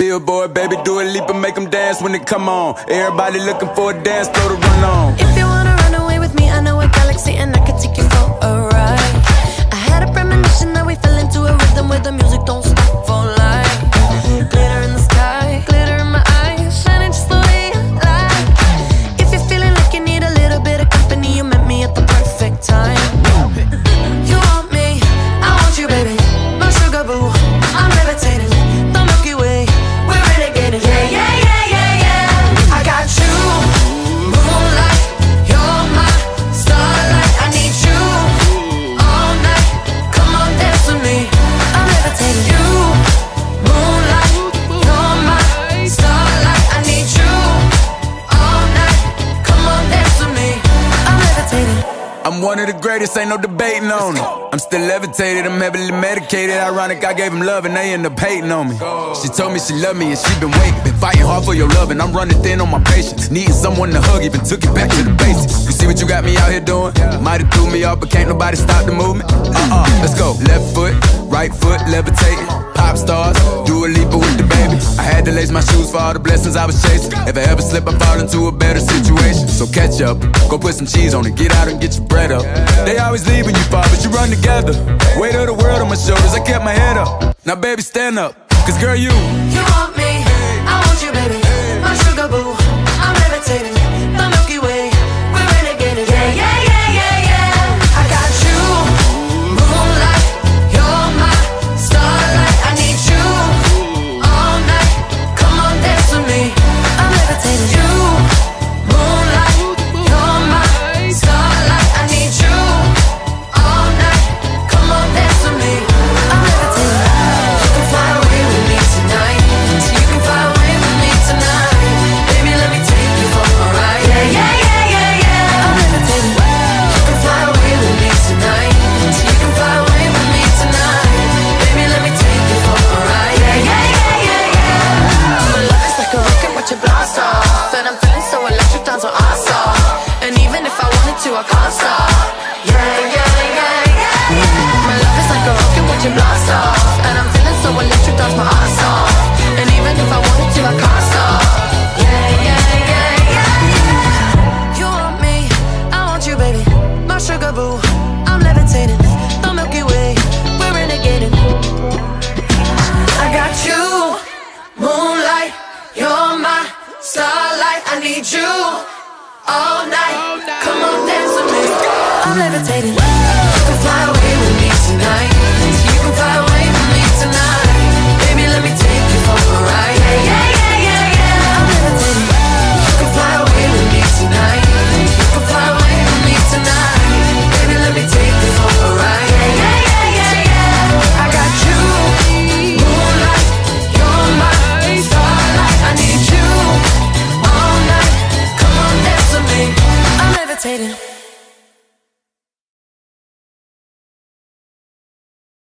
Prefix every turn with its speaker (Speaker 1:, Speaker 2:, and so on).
Speaker 1: Billboard, baby, do a leap and make them dance when they come on. Everybody looking for a dance floor to run on.
Speaker 2: If you wanna run away with me, I know a galaxy and I can take you for a ride. I had a premonition that we fell into a rhythm where the music don't stop for life. Glitter in the sky, glitter in my eyes, shining just the way I like. If you're feeling like you need a little bit of company, you met me at the perfect time. You want me, I want you, baby, my sugar boo. I'm levitating, the Milky Way, we're renegading. Yeah, yeah, yeah, yeah, yeah. I got you, moonlight, you're my starlight. I need you all night, come on dance with me. I'm levitating. You, moonlight, you're my starlight. I need you all night, come on dance with me. I'm levitating.
Speaker 1: I'm one of the greatest, ain't no debating on it. I'm still levitated, I'm heavily medicated. Ironic, I gave him love and they end up hating on me. She told me she loved me and she been waiting. Been fighting hard for your love and I'm running thin on my patience. Needing someone to hug, even took it back to the basics. You see what you got me out here doing? Might have threw me off, but can't nobody stop the movement. Let's go. Left foot, right foot, levitating. Pop stars, do a leap with the baby. I had to lace my shoes for all the blessings I was chasing. If I ever slip, I fall into a better situation. So catch up, go put some cheese on it, get out and get your bread up. They always leave when you fall, but you run together. Weight of the world on my shoulders, I kept my head up. Now baby, stand up, cause girl, you
Speaker 2: want me, I want you, baby, my sugar boo. I'm levitating, the Milky Way, we're renegading. Yeah, yeah, yeah, yeah, yeah. I got you, moonlight, you're my starlight. I need you all night, come on dance with me. I'm levitating. You, moonlight, you're my starlight. I need you all night, come on dance with me. I'm levitating. You can fly away with me tonight. So you can fly away with me tonight. Baby, let me take you for a ride. Yeah, yeah, yeah, yeah, yeah. I'm levitating. You can fly away with me tonight. So you can fly away with me tonight. Baby, let me take you for a ride. Yeah, yeah, yeah, yeah, yeah. My love is like a rocket, watch it blast off. And I'm feeling so electric, down so awesome. And even if I wanted to, I can't stop. Yeah, yeah, yeah, yeah, yeah. My love is like a rocket, watch it blast off. And I'm feeling so electric, dance my ass off. And even if I wanted to, I can't stop. Yeah, yeah, yeah, yeah. You want me, I want you, baby, my sugar boo. I'm levitating, the Milky Way, we're renegading. I got you, moonlight, you're my starlight. I need you all night, come on dance with me. I'm levitating. You can fly away with me tonight. You can fly away with me tonight. Baby, let me take you for a ride. Yeah, yeah, yeah, yeah, yeah. I'm levitating. You can fly away with me tonight. You can fly away with me tonight. Baby, let me take you for a ride. Yeah, yeah, yeah, yeah, yeah. I got you, moonlight, you're my starlight. I need you all night, come on dance with me. I'm levitating.